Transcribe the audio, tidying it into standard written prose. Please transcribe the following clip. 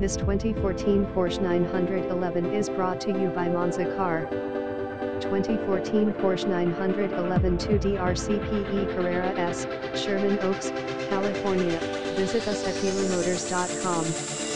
This 2014 Porsche 911 is brought to you by Monza Car. 2014 Porsche 911 2DRCPE Carrera S, Sherman Oaks, California. Visit us at dealermotors.com.